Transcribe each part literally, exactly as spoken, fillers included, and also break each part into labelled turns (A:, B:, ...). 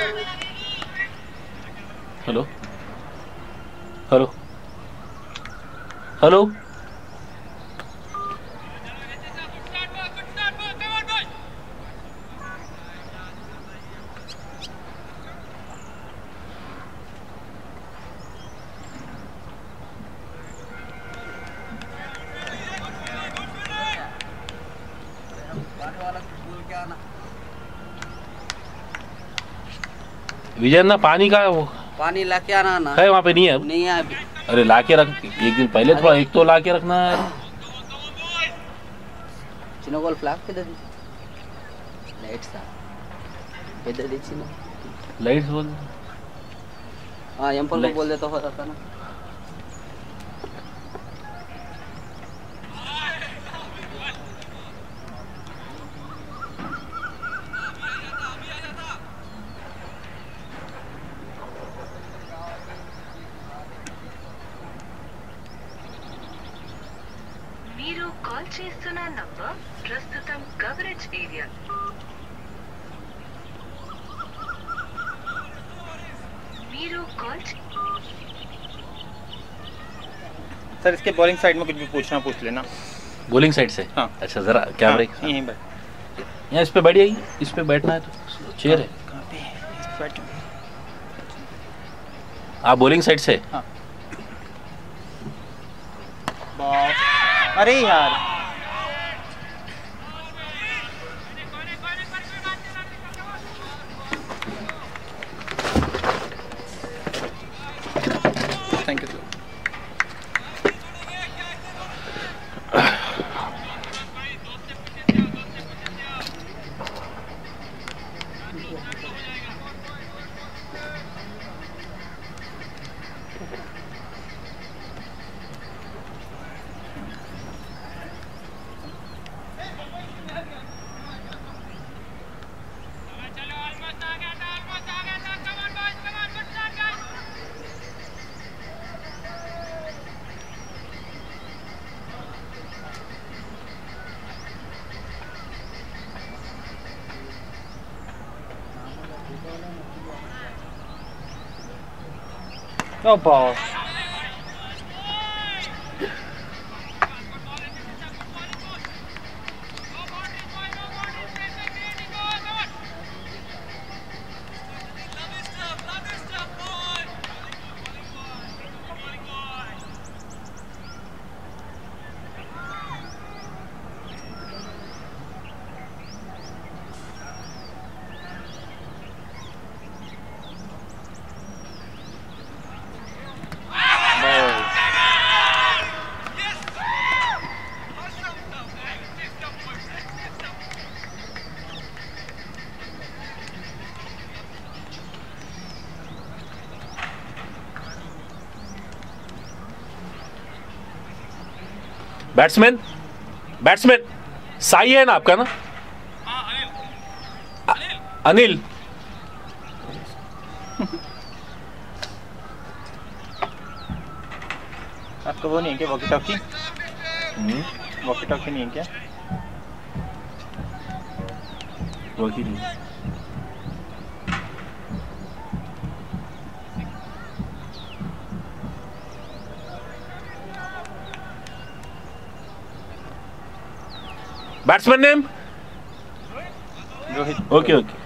A: Hello hello hello विजय ना पानी का वो
B: पानी लाके आना ना
A: है वहाँ पे नहीं है
B: नहीं है अभी।
A: अरे लाके रख एक दिन पहले थोड़ा एक तो लाके रखना है
B: चिनो गोल फ्लैग पे दे दी लाइट सा पे दे दी चिनो
A: लाइट्स बोल
B: हाँ एम्पल को बोल दे तो हो जाता ना
C: మీరు కాల్ చేస్తున్న నంబర్ ప్రస్తుతం కవరేజ్ ఏరియా మీరు కాల్
D: सर इसके बॉलिंग साइड में कुछ भी पूछना पूछ लेना
A: बॉलिंग साइड से
D: हाँ
A: अच्छा जरा कैमरे
D: हाँ, यहीं बैठ
A: यहाँ इस पे बैठ जाइए इस पे बैठना है तो चेयर है
D: कहाँ पे है? इस पे बैठो।
A: आप बॉलिंग साइड से
D: हाँ बॉल अरे यार thank you sir No ball.
A: Batsman batsman साई है ना आपका ना अनिल
D: आपका वो नहीं है क्या वॉकी टॉकी वॉकी टॉकी नहीं है क्या
A: वॉकी नहीं batsman name
D: Rohit
A: okay okay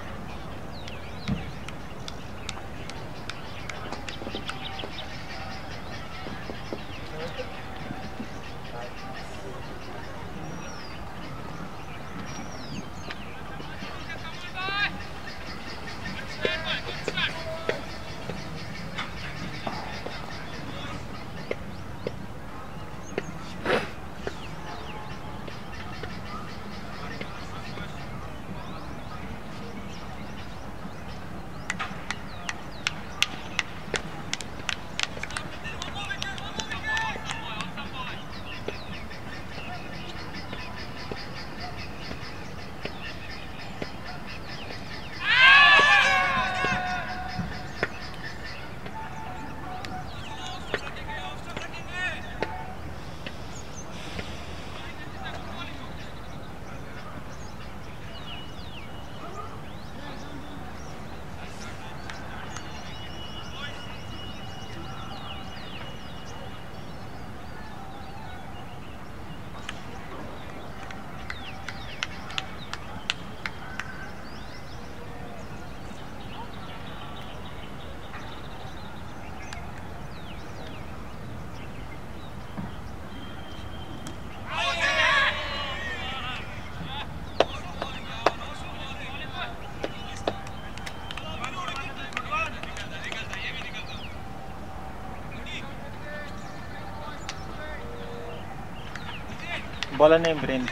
D: bowler name Virender.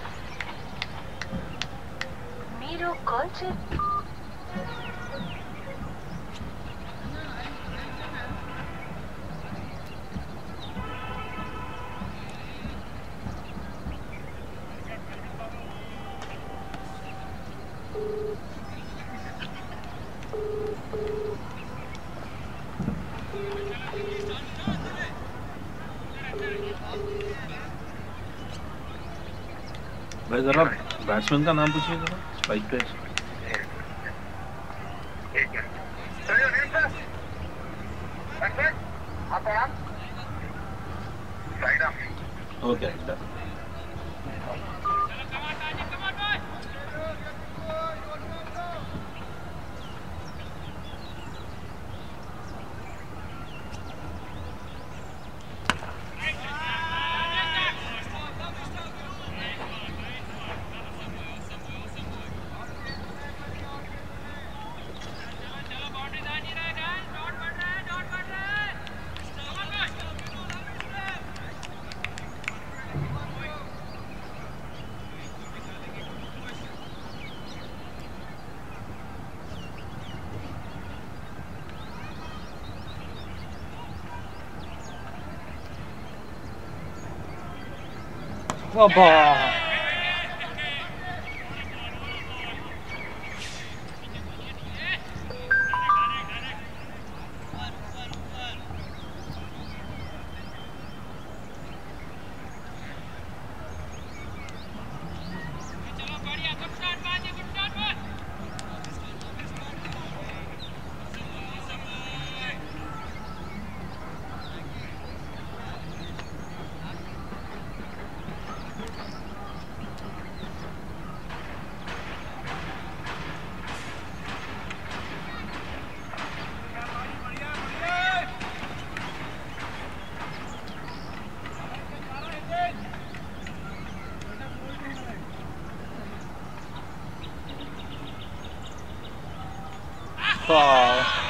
C: మీరు కాల్ చే
A: भाई जरा बैट्समैन का नाम पूछिए जरा, स्ट्राइक पे। Okay done.
D: वाह वाह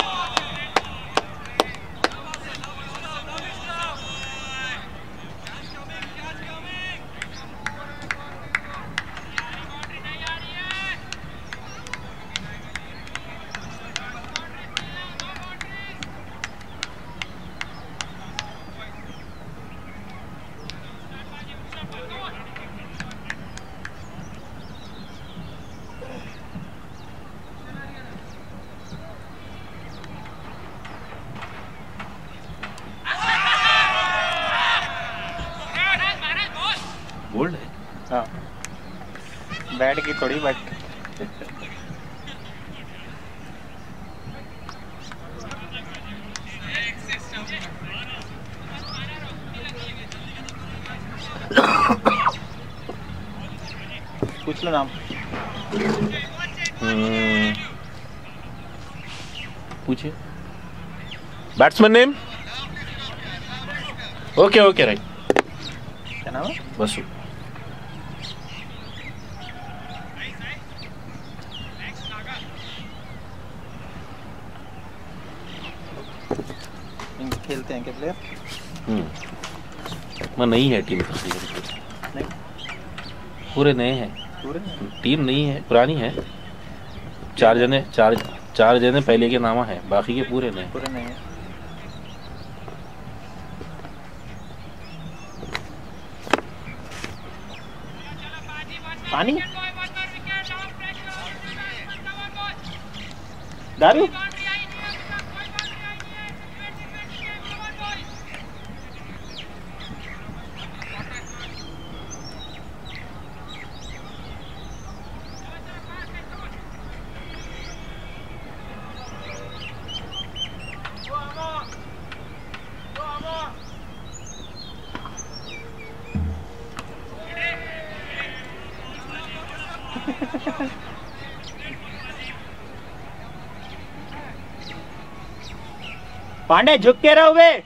A: बोल्ड है।
D: हाँ बैट की थोड़ी बट पूछ लो नाम।
A: पूछिए। Batsman name. Okay okay right.
D: क्या नाम है?
A: बसु।
D: खेलते हैं क्या प्लेयर?
A: हम्म मैं नहीं है टीम
D: नहीं
A: पूरे नए हैं।
D: पूरे
A: टीम नहीं है, पुरानी है। चार जने चार चार जने पहले के नामा है, बाकी के पूरे नए।
D: पूरे नहीं है। पानी दारू पांडे झुक के रहो बे।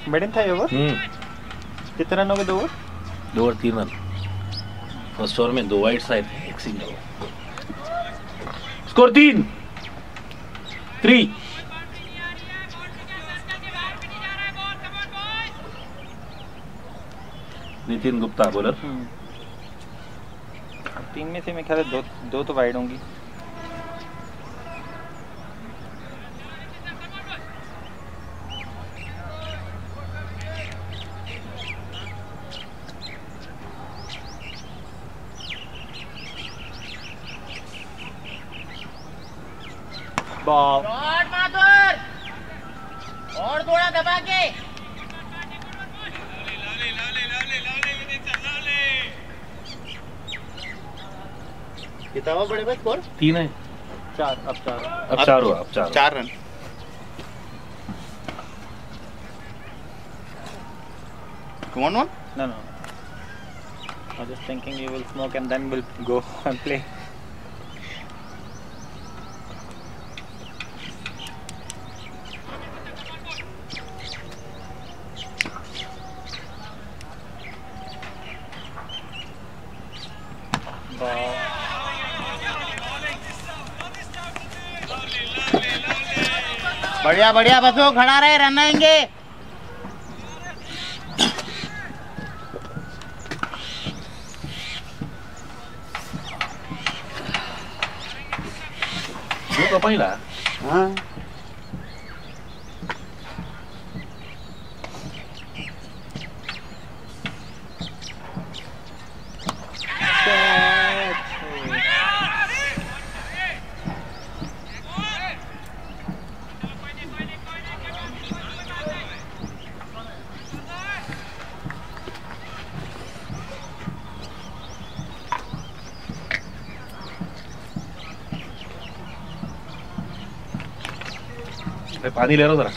D: मिडिल था ये ओवर।
A: हम्म
D: कितने रन हो गए दो ओवर?
A: दो ओवर तीन रन। फर्स्ट ओवर में दो वाइड साइड एक सिंगल। स्कोर तीन थ्री। नितिन गुप्ता बॉलर।
D: तीन में से मैं ख्याल है दो दो तो वाइड होंगी। बॉल
B: और थोड़ा दबा के। कितना हुआ बड़े भाई स्कोर?
A: तीन है।
D: चार अब चार
A: अब चार हुआ। अब चार
E: चार run. One one?
D: No, no. I was just thinking you will smoke and then we'll go and play.
B: बढ़िया बढ़िया बसो, खड़ा रहे, रन आएंगे।
A: Dua apa lah?
B: हाँ
A: मैं पानी ले रहा हूँ जरा।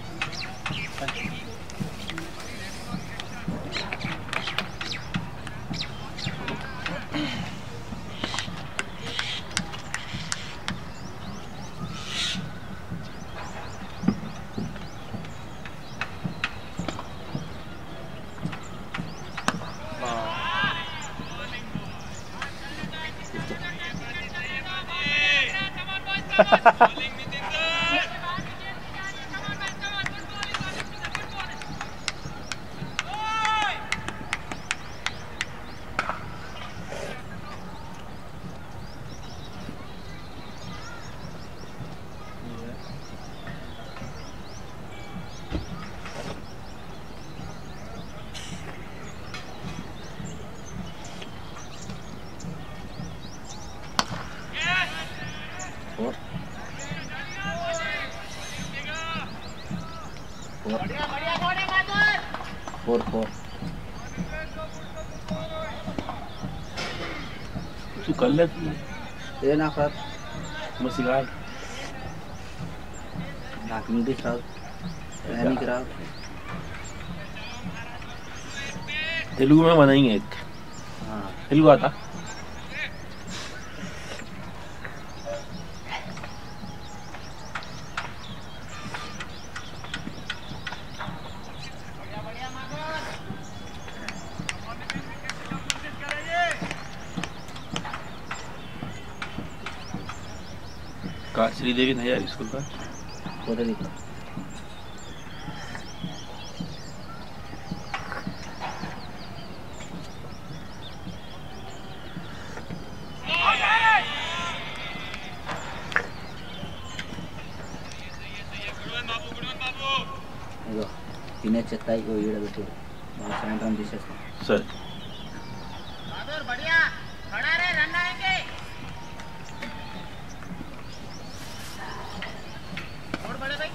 B: फोर फोर
A: तू कर ले
B: ये ना खराब
A: मसिगाल
B: नाकनी भी खराब नहीं खराब।
A: तेलुगु में बनाएंगे एक।
B: हाँ
A: तेलुगु आता? का श्रीदेवी नहीं यार स्कूल का
B: फोटो दिखा। ఇగో తినే చెత్త ఇగో ఈడ పెట్టి బాగా సాయంత్రం తీసేస్తాం
A: सर
B: बढ़िया खड़ा रहे, रन आएंगे। और बड़े भाई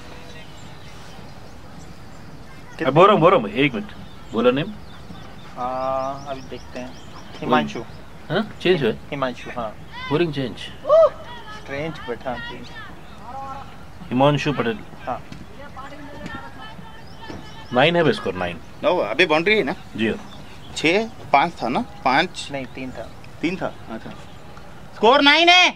A: बोल रहा हूँ बोल रहा हूँ एक मिनट। बोलो नेम।
D: अभी देखते हैं। हिमांशु।
A: हाँ चेंज हुआ।
D: हिमांशु हाँ।
A: Boring change.
D: स्ट्रेंज बट हाँ चेंज।
A: हिमांशु पटेल।
D: हाँ
A: नाइन है स्कोर नाइन।
E: नो अभी बाउंड्री है ना?
A: जी
E: छः पाँच था ना? पाँच
D: नहीं तीन था।
E: तीन था। अच्छा
B: स्कोर नाइन है।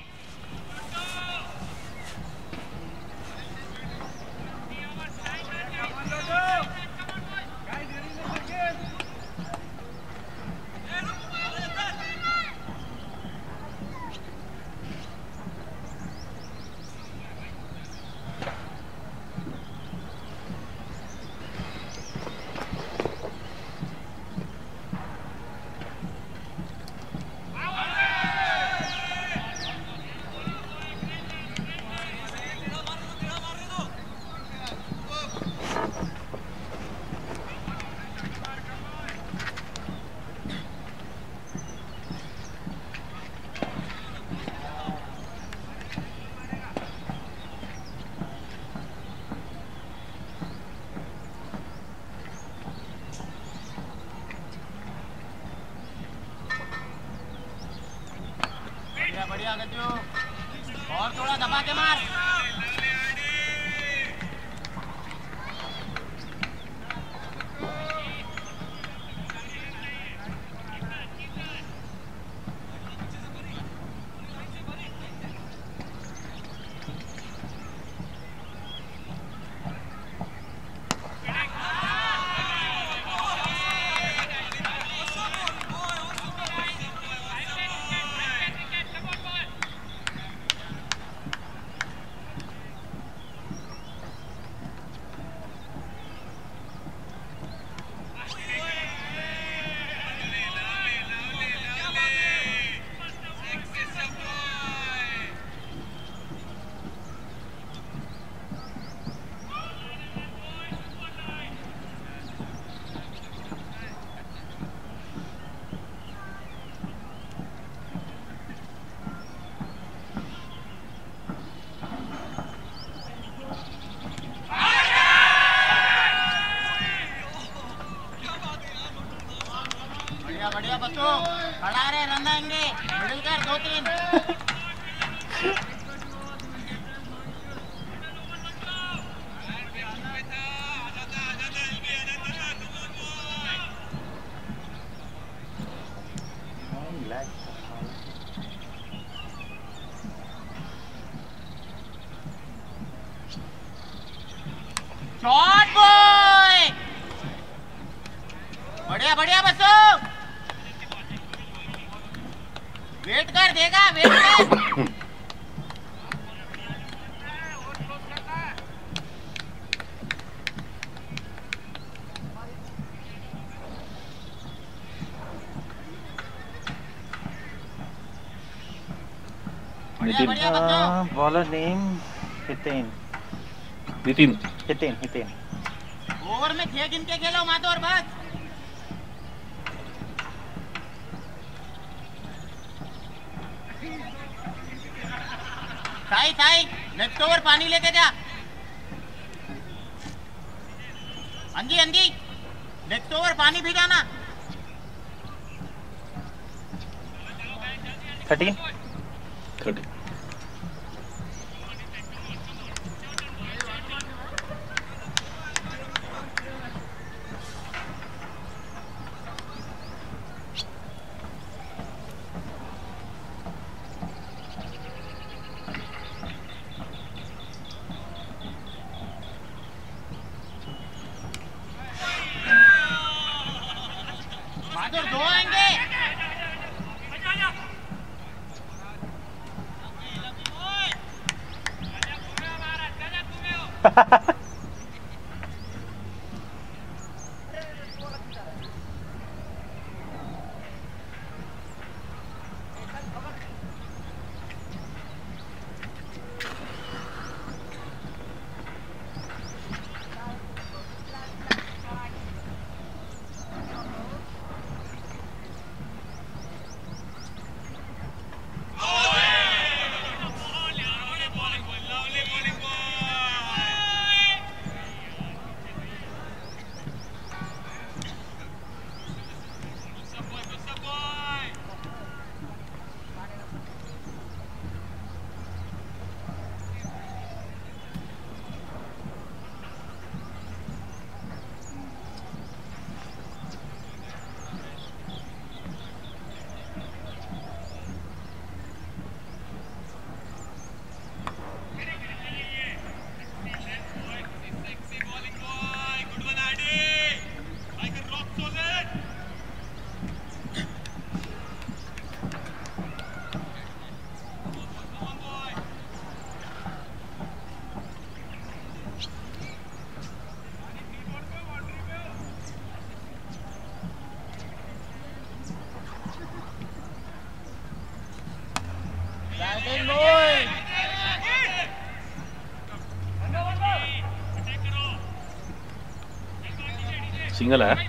F: और थोड़ा दबा के मार। बढ़िया बच्चों, खड़ा रहे, रन आएंगे, मिडिल कर दो तीन। शॉट बॉय, बढ़िया बढ़िया बच्चों, वेट कर, देगा वेट कर। बढ़िया बढ़िया बच्चों।
D: Bowler name Hiten
A: Nitin
D: Hiten Hiten.
F: Over में छह गिन के खेलो मातो और बस। साई साई नेक्स्ट ओवर पानी लेके जा। अंजी अंजी नेक्स्ट ओवर पानी भी जाना।
D: थर्टीन
A: थर्टी
F: बहादुर दो आएंगे।
A: सिंगल है।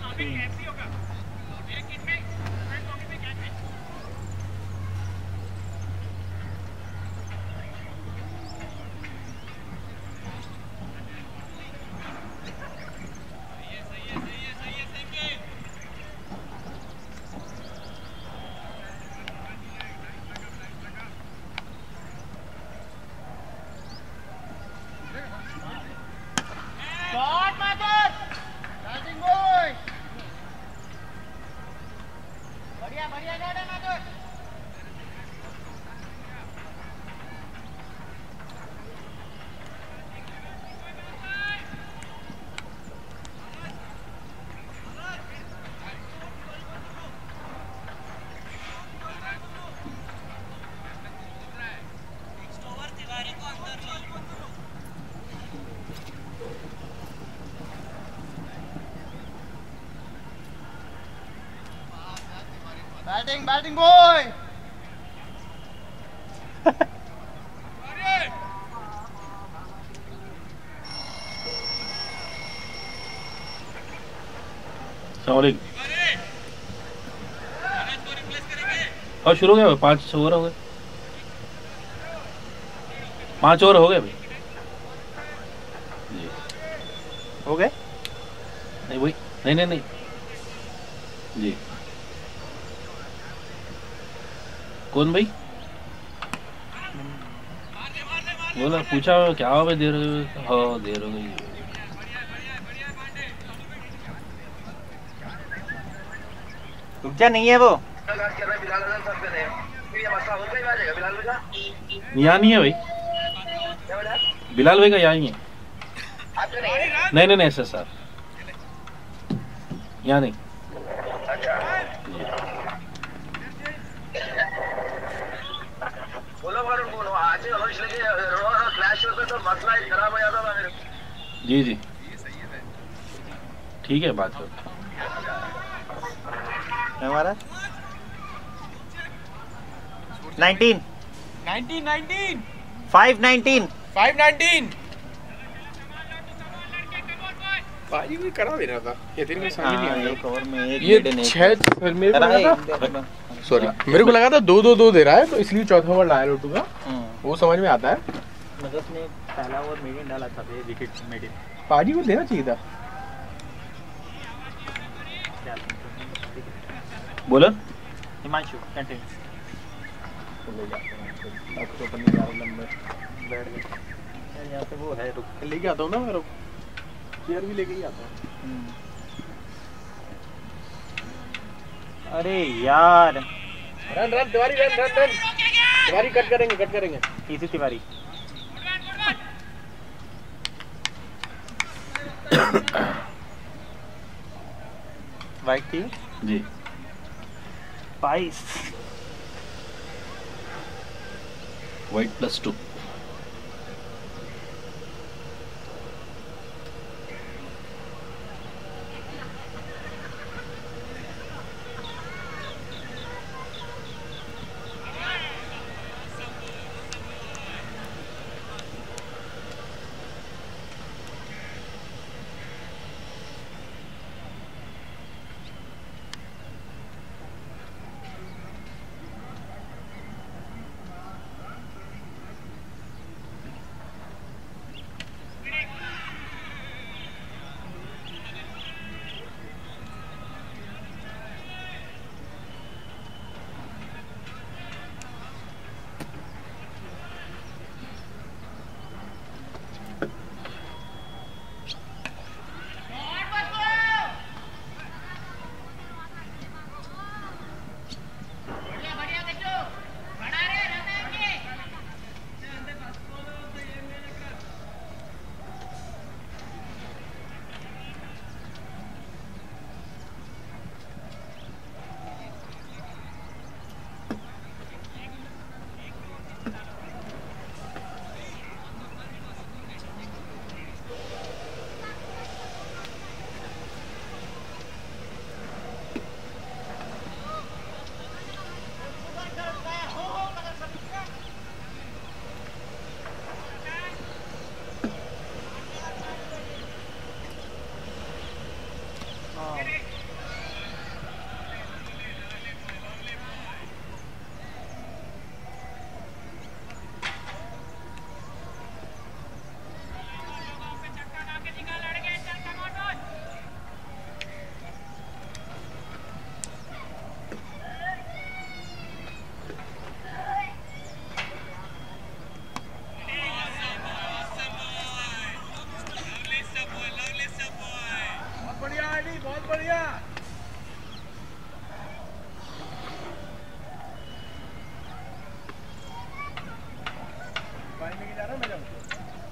F: Batting batting boy.
A: सॉरी। और शुरू हो गया, पांच ओवर हो गए, पांच ओवर हो गए भाई।
D: हो गए?
A: नहीं वही, नहीं नहीं नहीं जी। कौन भाई? बोला, पूछा क्या हो भाई, देर हो हाँ देर हो गई।
D: रुक जा, नहीं है वो।
A: यहाँ नहीं है भाई, बिलाल भाई का यहाँ ही है। नहीं नहीं नहीं ऐसा सर, यहाँ नहीं। जी जी ठीक है, बात करो।
D: हमारा nineteen
F: nineteen nineteen
D: five nineteen
F: five nineteen.
G: भाई भी करा दे रहा था ये तेरे में समझ नहीं आ रहा।
D: एक ओवर में एक
G: ये
D: मेडन, एक
G: छह फिर मेरे को लगा था, सॉरी मेरे को लगा था दो दो दो दे रहा है, तो इसलिए चौथा ओवर लाया लोटू का, वो समझ में आता है।
D: मतलब ने पहला ओवर मेडन डाला था, ये विकेट मेडन
G: पाजी को देना चाहिए था।
A: बोलो
D: हिमांशु कंटिन्यू।
G: अब तो अपन ग्यारह नंबर
D: बैठ गए यार, यहाँ पे वो है, रुक।
G: लेके आता हूँ ना, मैं चेयर भी लेके ही आता हूँ।
D: अरे यार,
G: run run Tiwari, run run run Tiwari, cut करेंगे कट करेंगे।
D: इसी तिवारी। वाइट थी
A: जी।
D: बाईस
A: वाइट प्लस टू।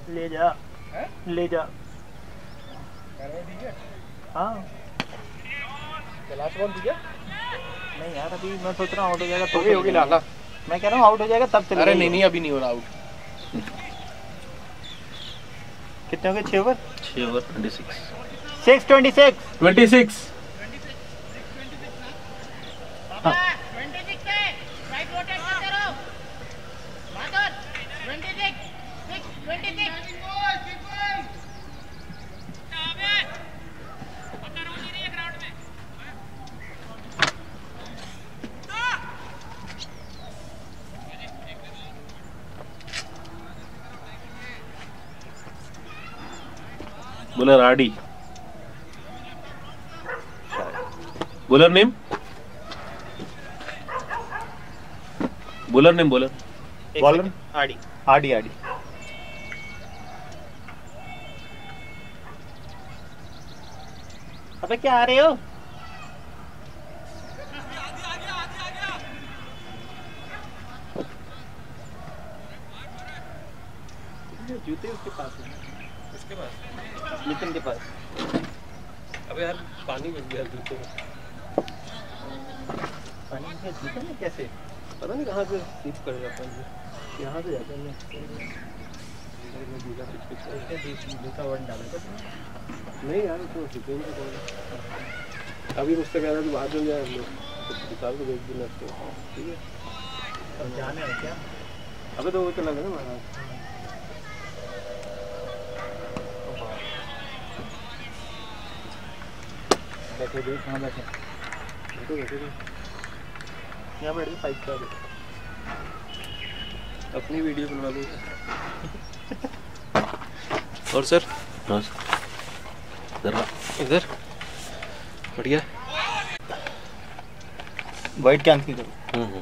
D: ले जा ले जा। हाँ
G: लास्ट बॉल ठीक है।
D: नहीं यार अभी मैं सोच रहा हूँ आउट हो जाएगा तो
G: होगी होगी लाला।
D: मैं कह रहा हूँ आउट हो जाएगा तब चलेगा।
G: अरे नहीं नहीं अभी नहीं हो रहा आउट।
D: कितने हो गए? छह ओवर
A: छः over twenty six
D: six twenty six
G: twenty six
F: twenty six है, राइट रोटेट करते रहो। बहादुर twenty six six twenty six.
A: Bowler RD. Bowler name bowler name bowler
D: bowler Aadi Aadi आड़ी। अबे क्या आ रहे हो? जूते उसके पास है।
G: इसके पास
D: नितिन के पास।
G: अबे यार पानी मिल गया जूते में।
D: पानी में जूते में कैसे?
G: पता नहीं कहाँ से स्लिप कर जाता है।
D: यहाँ से जाता है। जूता वन डाला था
G: नहीं यार तो जूते में तो अभी मुझसे कह रहा था बात हो जाए हम लोग निकाल को देख दिन लगते ठीक है।
D: अब जाना है क्या?
G: अबे तो वो चला गया ना महाराज।
D: बैठे देख कहाँ बैठे?
G: बैठो बैठो
D: यहाँ बैठ के फाइट कर रहे।
G: अपनी वीडियो बनवा दो। और सर
A: हाँ सर इधर
G: इधर बढ़िया।
D: वाइट कैंसिल करो।
A: हम्म हम्म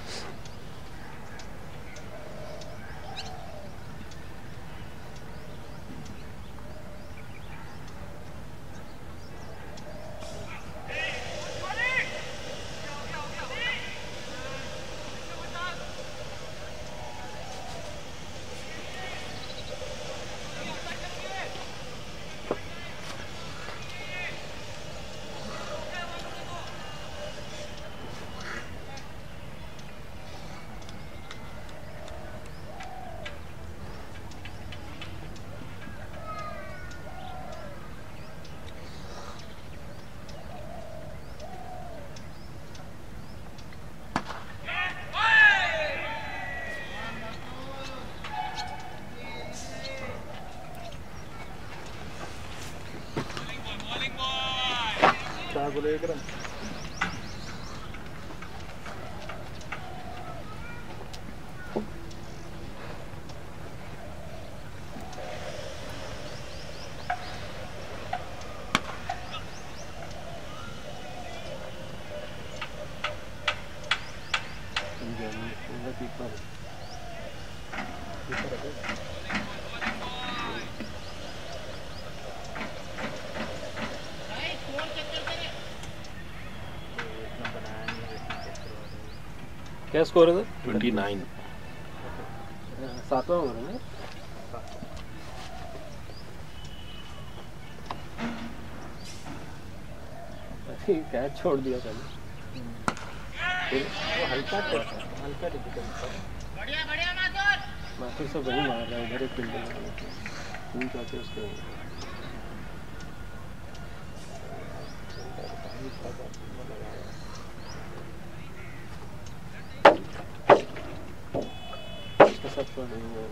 G: क्या बोले विक्रम? क्या स्कोर है?
A: ट्वेंटी नाइन
G: सातवां ओवर है। कैच छोड़ दिया था
D: वो हल्का हल्का डिफिकल्ट।
F: बढ़िया बढ़िया माथुर।
G: माथुर सब वही मार रहा है इधर एक फील्डर तीन चाहते उसके सब तो नहीं है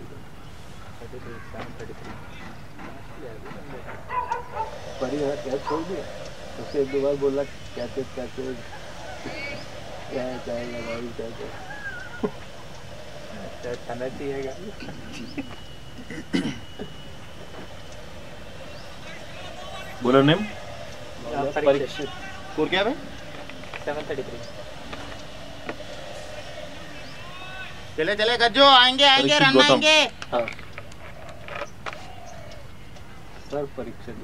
G: बड़ी जगह कैच छोड़ दिया। उससे एक दो बार बोला कैचेस कैचेस क्या है क्या है भाई कैचेस खाना चाहिए।
A: Bowler name
D: Parikshit.
E: स्कोर क्या है?
D: Seven thirty three.
F: चले चले गज्जो, आएंगे आएंगे
A: परीक्षित
F: रन
A: गौतम।
F: आएंगे।
G: हाँ सर परीक्षित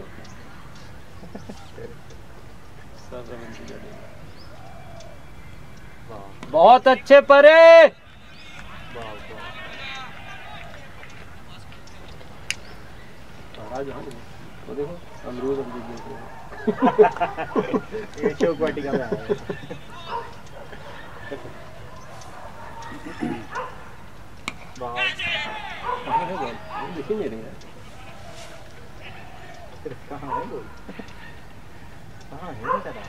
G: बहुत अच्छे परे। आज हाँ वो देखो अमरूद अमरूद देखो
D: ये शोक वाटिका में आया है। वाह
G: कहाँ है बॉल दिख ही नहीं रही है
D: कहाँ है बोल कहाँ है तेरा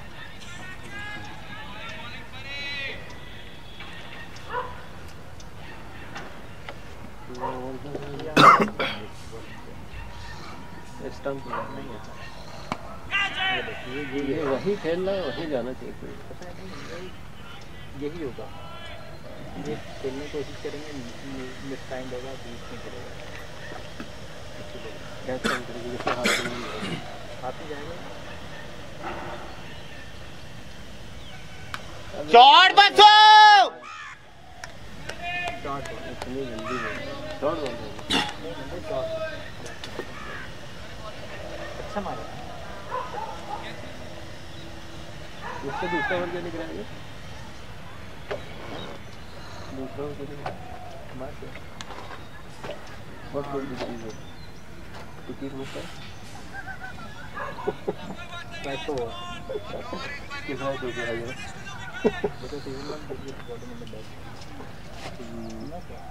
G: स्टंप नहीं है ये वही खेलना है वही जाना चाहिए कोई
D: पता है नहीं यही होगा ये खेलने की कोशिश करेंगे मिस टाइम होगा बीच में करेगा
G: कैच टाइम करेंगे जैसे हाथ में नहीं होगा
D: हाथ में जाएगा
E: शॉट बच्चो
D: शॉट
G: इतनी जल्दी नहीं शॉट बॉल
D: शॉट अच्छा मारा
G: उससे दूसरा ओवर क्या निकला है दूसरा ओवर क्या
D: बस
G: बहुत बड़ी चीज़ है टिकट मुझसे
D: वैसे हुआ
G: किस बात हो गया है
D: बेटा सीजन वन देखिए बॉडी में बैठ ना क्या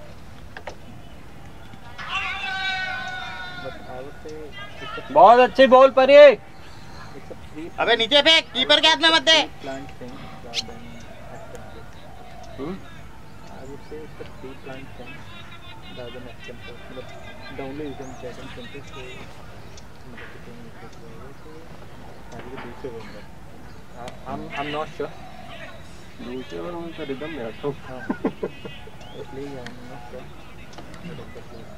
D: बस आउट से
G: बहुत अच्छी बॉल पर ये
D: इट्स अ फ्री
E: अबे नीचे फेंक कीपर के हाथ में मत दे
D: plant thing rather than expensive.
G: हम्म
D: I would say it's a free plant thing rather than expensive. But the only reason that I'm thinking is मतलब कि तुम इसे करोगे तो आगे दूसरे होंगे. I'm I'm not sure.
G: दूसरे ओवर में तो रिदम में रखता हूँ
D: हाँ. इसलिए I'm not sure. But it's a free.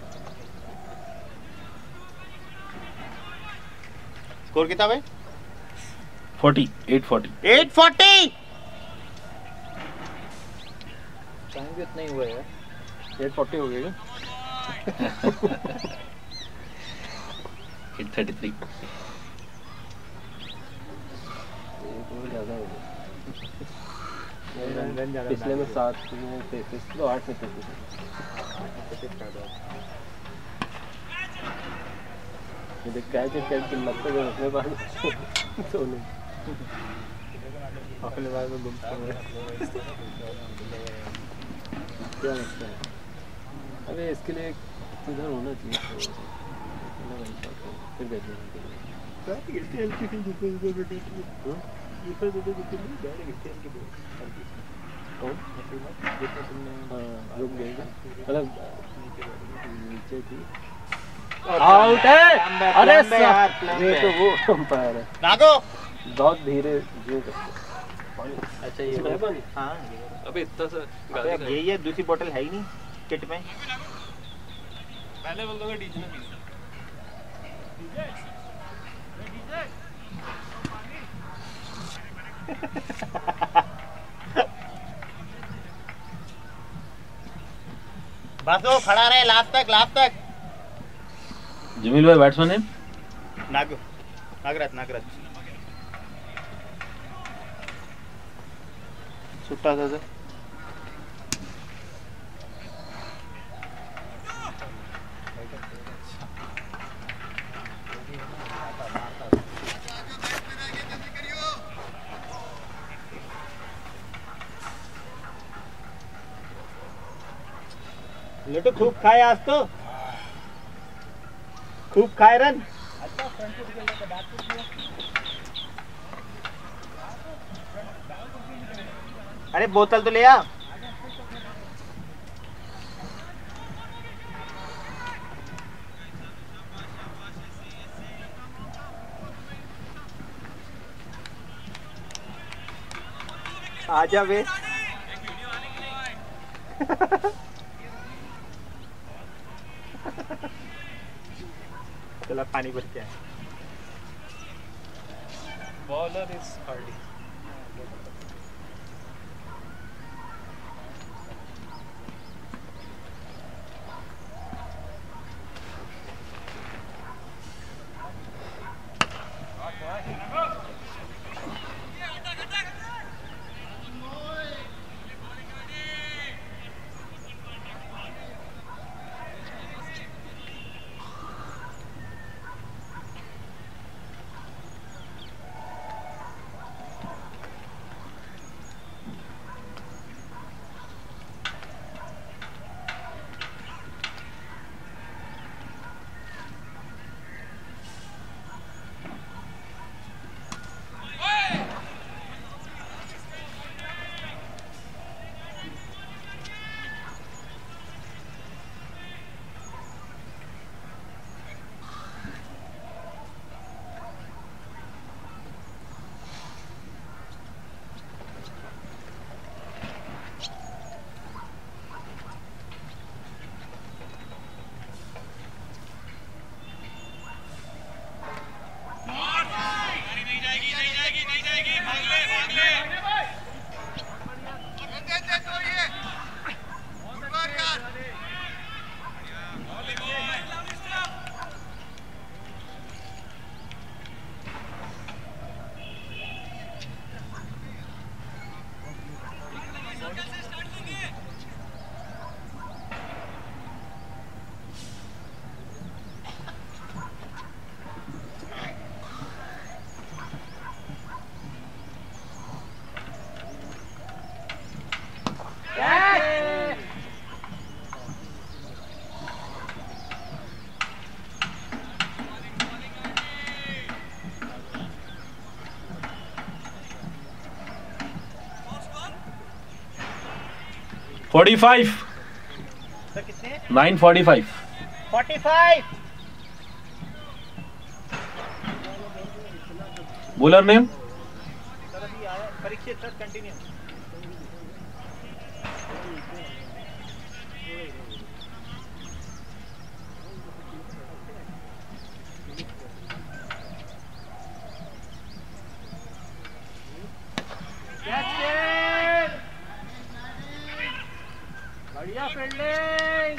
E: Score कितना भाई
A: forty eight forty
E: eight forty
D: time भी उतना ही हुआ है.
G: एट फोर्टी हो गई
A: एट थर्टी थ्री
G: एक ओवर ज़्यादा हो गया
D: रन रन ज़्यादा
G: पिछले में सात में तैंतीस तो आठ में तैंतीस ये देख कैच कैच की लगता है अपने पास तो नहीं
D: अपने बारे में गुम
G: क्या लगता है अबे इसके लिए इधर होना चाहिए फिर देखेंगे रुक गए मतलब नीचे थी आउट है अरे ये तो वो अंपायर है
E: नागो
G: बहुत धीरे जो
D: अच्छा ये हाँ
G: अबे इतना सा
D: अबे अब यही है दूसरी बोतल है ही नहीं किट में
G: पहले बोल दोगे डीजे में
E: बस वो खड़ा रहे लास्ट तक लास्ट तक
A: जमील भाई बैट्समैन है
E: नागो नागराज नागराज छुट्टा था सर
D: लेटो खूब खाए आज तो खूब खाए रन अरे बोतल तो ले आ आजा बे चला पानी भर के आए
G: bowler is Hardy
A: forty five
E: sir कितने?
A: Nine forty five
E: forty five
A: bowler name
E: sir अभी आया परीक्षित सर कंटिन्यू
D: बढ़िया fielding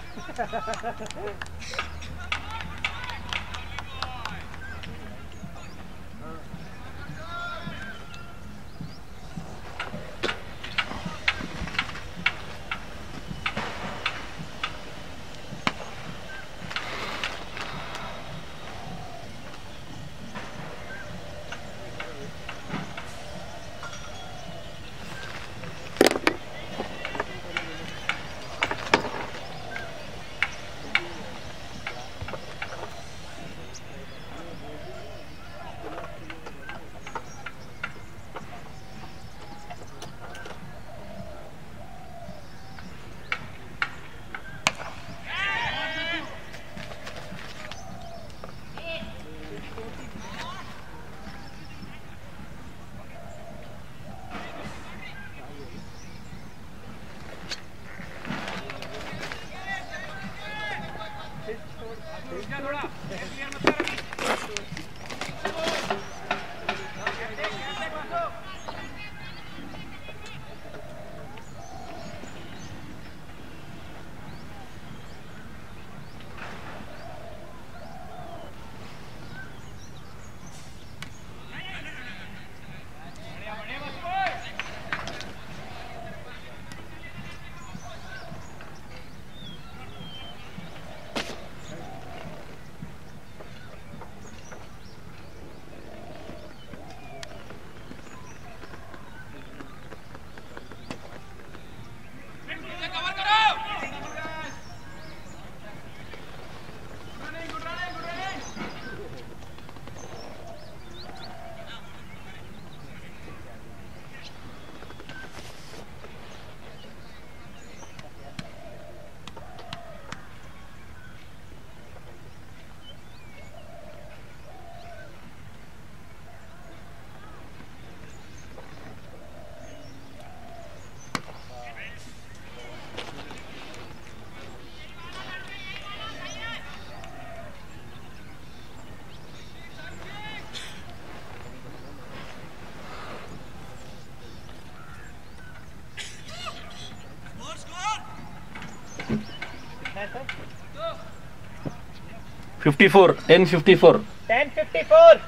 A: fifty four ten fifty four
E: ten fifty four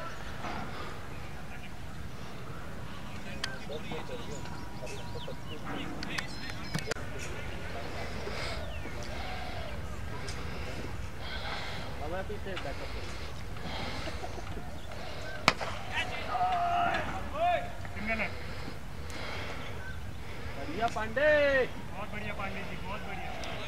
D: बढ़िया पांडे
F: बहुत बढ़िया पांडे जी बहुत बढ़िया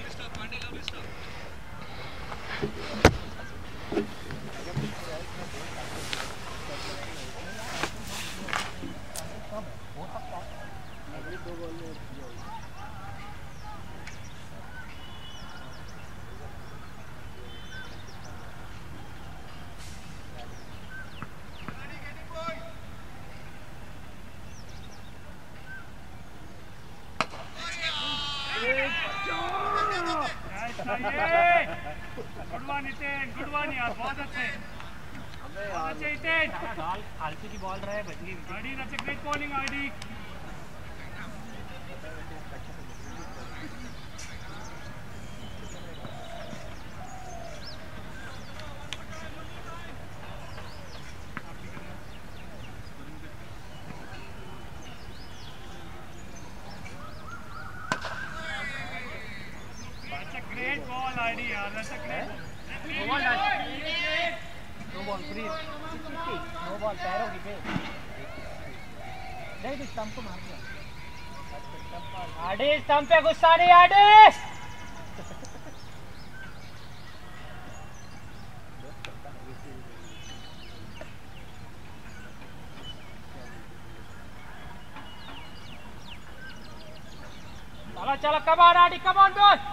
F: good one Nitin good one यार बहुत अच्छे बहुत अच्छे नितिन
D: फालतू की बॉल रहा है बचली
F: idea that's a great bowling idea That's a great ball idea. यार that's a great
D: no ball no ball free no ball पैरों की पे नहीं स्टंप को मार दिया आड़े स्टंप पे गुस्सा नहीं आड़े
F: चलो चलो come on Aadi come on boy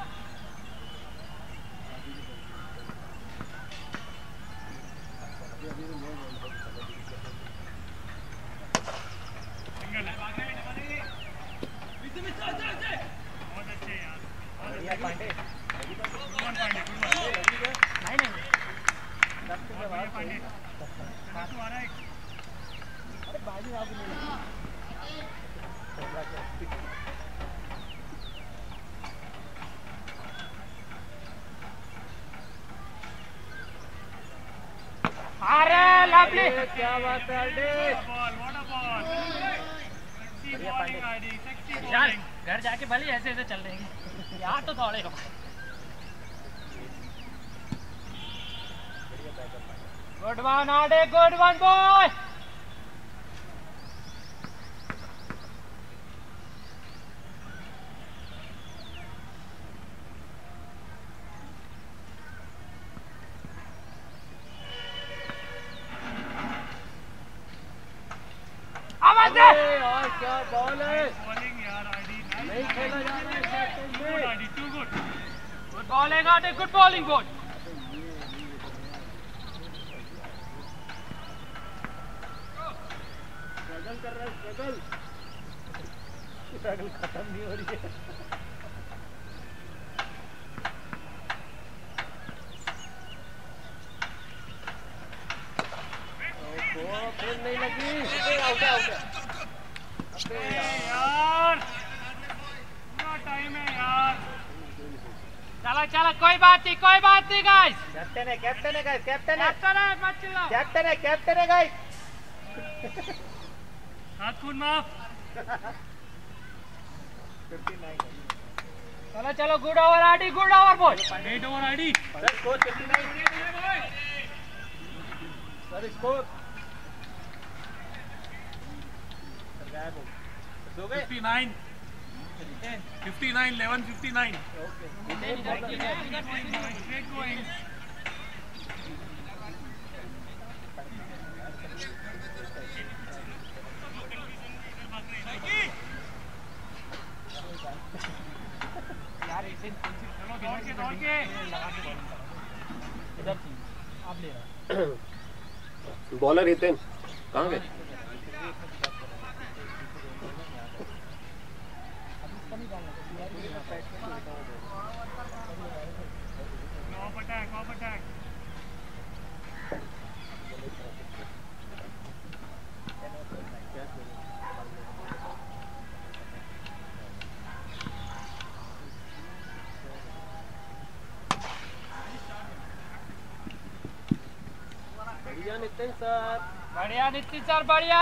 F: अरे लवली
G: क्या बात है
F: यार घर जाके भले ऐसे ऐसे चल रहे हैं यार तो दौड़ेगा good one Aadi good one boy आवाज दे
G: और क्या बॉल है नहीं खेला जा रहा है
F: good bowling Aadi good bowling boy
G: struggle कर रहा है स्ट्रगल स्ट्रगल खत्म नहीं हो रही है ओहो फिर नहीं लगी आउट आउट अबे
F: यार पूरा टाइम है यार चलो चलो कोई बात नहीं कोई बात नहीं गाइस
E: कैप्टन है कैप्टन है गाइस कैप्टन है
F: कैप्टन है मत चिल्लाओ
E: कैप्टन है कैप्टन है गाइस
F: हाथ खून माफ चलो चलो good over Aadi good over boy eight over Aadi
E: sir score fifty
G: sir score
F: fifty nine fifty nine eleven fifty nine यार इसे चलो दौड़ के दौड़ के इधर आप ले रहा
G: बॉलर हितेन कहाँ गए
F: ऑफ अटैक ऑफ अटैक
G: बढ़िया नितिन सर
F: बढ़िया नितिन सर बढ़िया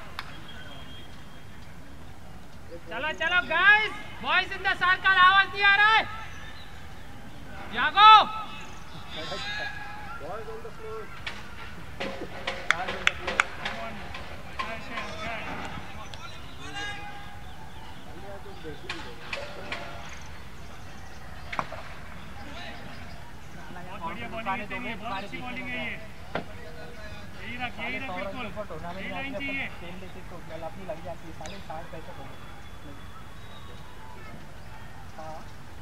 F: चलो चलो guys boys in the circle आवाज नहीं आ रहा है जागो
G: बॉयज ऑन द फ्लोर
F: बढ़िया बॉलिंग है बहुत अच्छी बॉलिंग है ये यही रख यही रख बिल्कुल यही लाइन चाहिए
D: अपनी लग जाती है साढ़े साठ पैसे हो गए हाँ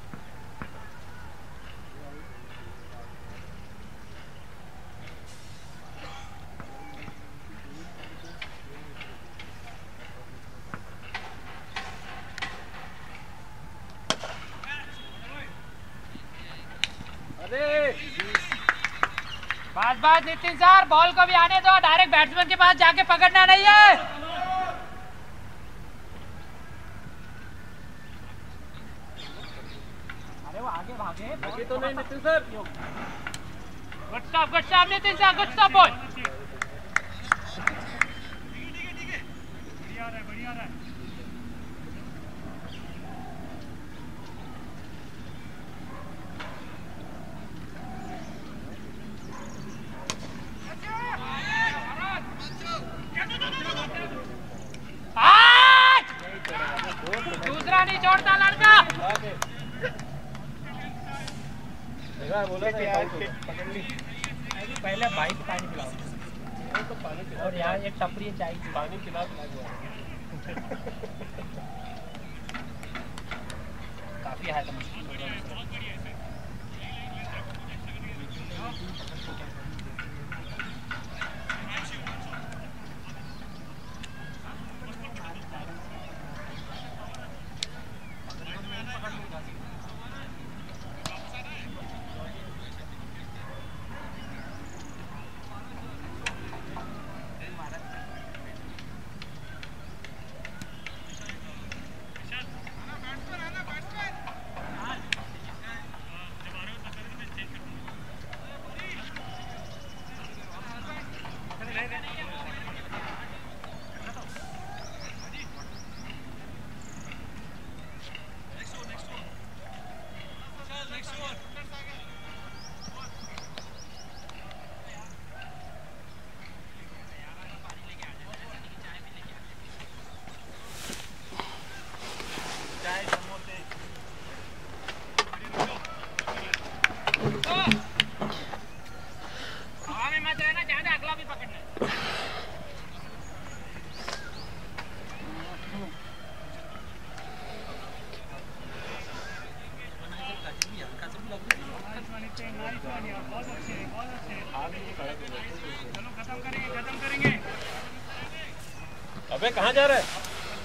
F: बस बस नितिन सर बॉल को भी आने दो डायरेक्ट बैट्समैन के पास जाके पकड़ना नहीं है
D: अरे वो आगे भागे
G: लगी तो नहीं Nitin sir
F: good stop good stop Nitin sir good stop boy बढ़िया रहा है बढ़िया रहा है दूसरा नहीं छोड़ता लड़का
G: बोला
D: पहले भाई को पानी पिलाओ और यहाँ एक टपरी चाय की पानी पिला
F: काफी है तो
G: अबे कहाँ जा रहा है?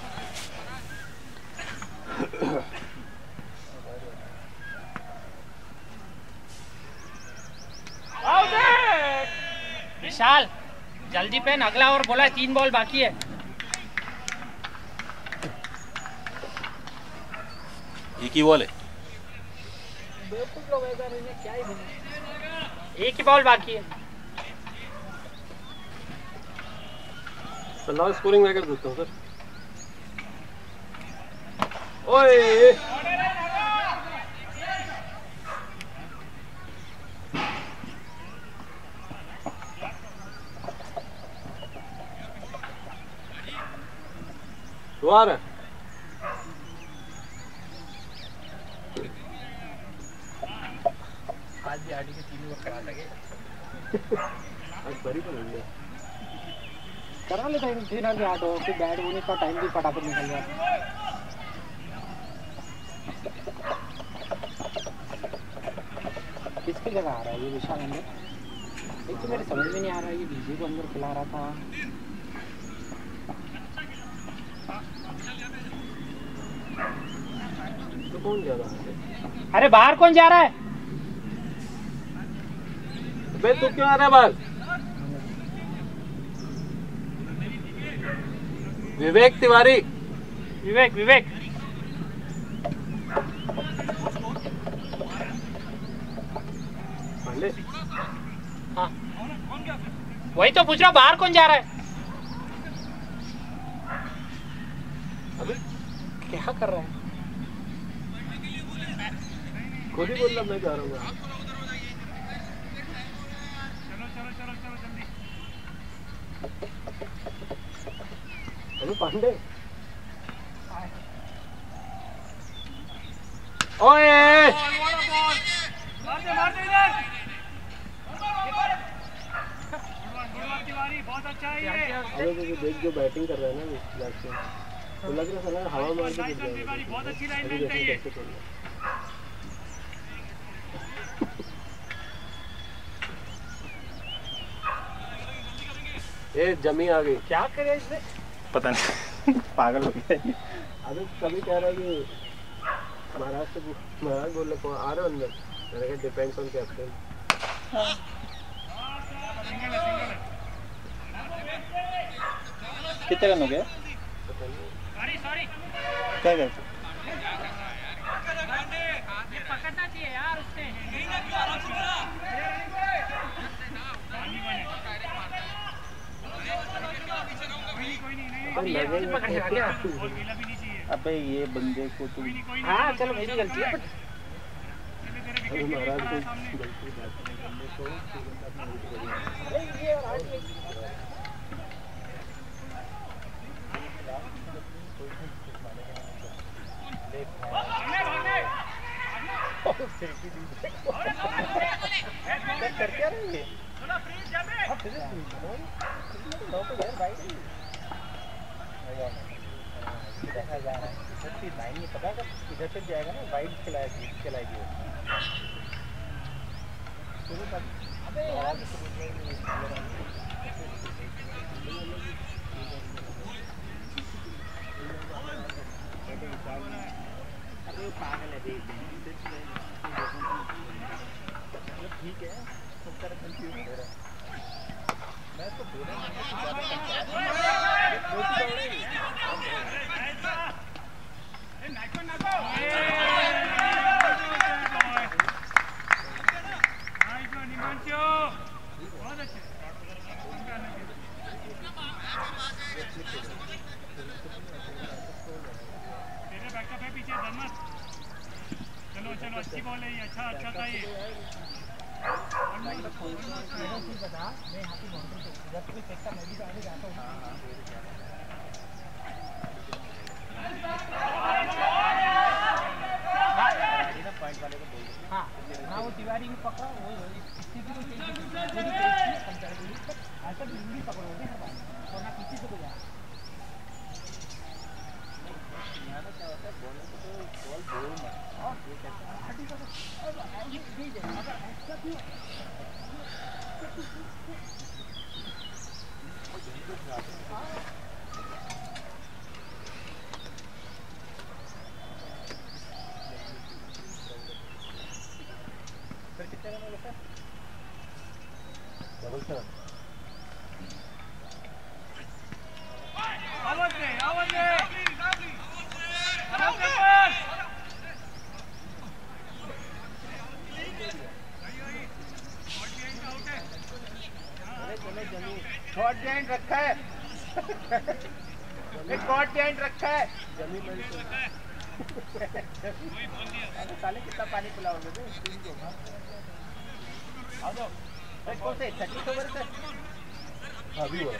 F: विशाल जल्दी पेन अगला और बोला तीन बॉल बाकी है।
A: एक ही बॉल है,
F: एक ही बॉल बाकी है।
G: लाओ स्कोरिंग मैं कर देता हूँ सर। ओए तो आ रहा है।
F: आज भी आरडी के तीन ओवर करा लगे।
G: आज बड़ी तो नहीं है।
F: करा लेता है तीन आठ आठ ओवर, फिर बैट होने का टाइम भी फटाफट निकल जाता है। किसकी जगह आ रहा है ये विशाल अंदर? एक तो मेरे समझ में नहीं आ रहा है, ये बीजे को अंदर खिला रहा था।
G: तो कौन जा रहा है?
F: अरे बाहर कौन जा रहा है?
G: बे तू क्यों आ रहा है बाहर? विवेक तिवारी।
F: विवेक विवेक
G: पांडे।
F: हाँ वही तो पूछ रहा, बाहर कौन जा रहा है?
G: अबे
F: क्या कर रहा है?
G: खुद ही बोल रहा मैं जा रहा हूँ। अबे पांडे। ओए
E: बहुत अच्छा है ये।
G: अबे तो देख जो बैटिंग कर रहा है ना बैट्समैन, तो लग रहा था हवा मार के गिर जाएगा।
E: बहुत अच्छी लाइन
G: अभी
E: लेंथ है
G: देखो
E: ये।
G: कैसे कर रहा है। ए जमी आ गई।
F: क्या करे इसने?
A: पता नहीं पागल हो गया।
G: अबे कभी कह रहा है कि महाराज से महाराज बोल रहे आ रहे हो अंदर, मैंने कहा डिपेंड्स ऑन कैप्टन।
D: कितने रन हो गए?
E: सॉरी सॉरी
D: क्या गए?
E: ये पकड़ना चाहिए यार उससे।
F: अब ये मुझे पकड़ेगा क्या?
D: अबे ये बंदे को तुम
F: हाँ चलो मेरी गलती है।
G: अभी महाराज को गलती बात नहीं करने को
F: करके आ रहे हैं।
D: देखा जा रहा है सच्ची लाइन में पता है इधर से जाएगा ना वाइड चलाएगी चलाएगी शुरू कर अबे यार अरे पागल है देख ठीक है सब तरह कंफ्यूज हो रहा है मैं तो बोल रहा हूँ
E: बहुत अच्छे तेरे बैकअप है पीछे धर्मत चलो चलो अच्छी बॉल है ये अच्छा अच्छा था ये
F: बता मैं यहाँ की बाउंड्री पे जब कोई सेक्टर मैं भी आगे जाता हूँ
D: पॉइंट वाले को बोल
F: हाँ हाँ वो तिवारी भी पकड़ा वो किसी को ऐसा भी पकड़ोगे हर बार और ना किसी से को जा
D: यहाँ ना क्या होता है बॉल को तो बॉल बोल मत और ये कहते हैं हड्डी का ये दे दे अगर ऐसा भी फिर कितने रन हो गए सर डबल सेवन
E: आवाज दे आवाज दे
D: शॉर्ट जॉइंट रखा है एक शॉर्ट जॉइंट रखा है
G: जमीन में
D: साले कितना पानी पिलाओगे तो टीम को आओ जाओ एक कौन से थर्टी ओवर से
G: अभी हुआ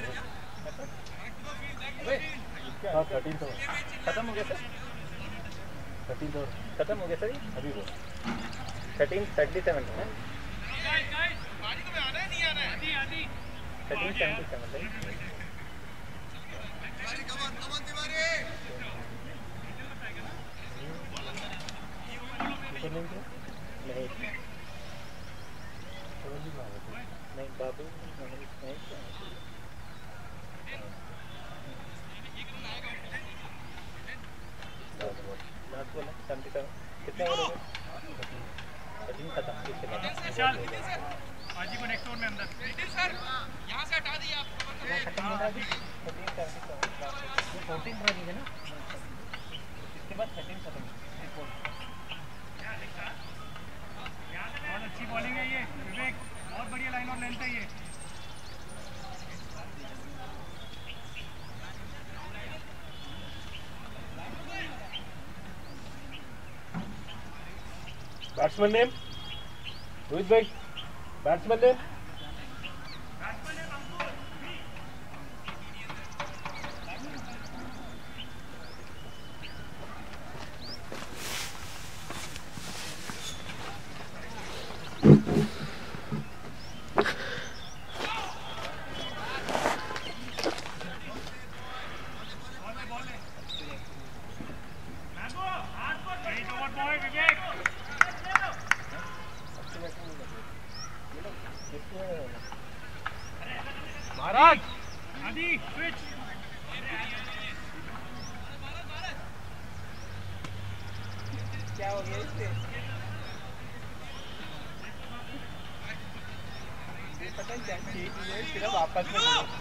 D: अबे
G: हाँ थर्टीन तो
D: खत्म हो गया सर
G: थर्टीन तो
D: खत्म हो गया सर
G: अभी हुआ
D: थर्टीन थर्टी सेवन है थर्टीन सेवेंटी सेवन है नहीं नहीं बाबू नहीं लास्ट बोला सेवेंटी सेवन कितने ओवर हो गए थर्टीन खत्म
E: चल आज ही को नेक्स्ट ओवर में अंदर सर यहां से हटा दिए आप
D: खत्म होना भी थर्टीन सेवेंटी सेवन फोर्टीन रह गए ना इसके बाद थर्टीन खत्म
E: बहुत अच्छी बॉलिंग है ये विवेक बहुत बढ़िया लाइन और लेंथ है ये
G: बैट्समैन नेम रोहित भाई बैट्समैन नेम
E: महाराज आदि स्विच
D: क्या हो गया इससे पता है क्या सिर्फ आपस में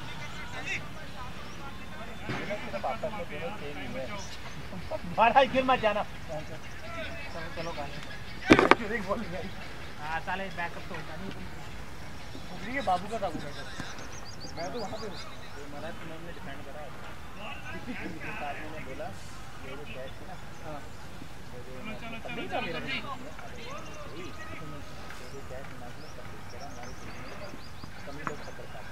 D: सिर्फ आपस में दोनों सेम ही है महाराज फिर मत जाना चलो चलो गाने बोल गई
F: हाँ साले बैकअप तो होता नहीं
D: उगली के बाबू का काबू बैठा मैं तो वहाँ पे हूँ महाराज मैंने डिफेंड करा किसी चीज़ के साथ मैंने बोला ये जो कैच थी ना हाँ नहीं था मेरा कैच ना करा हमारी कमी लोग खतर पाते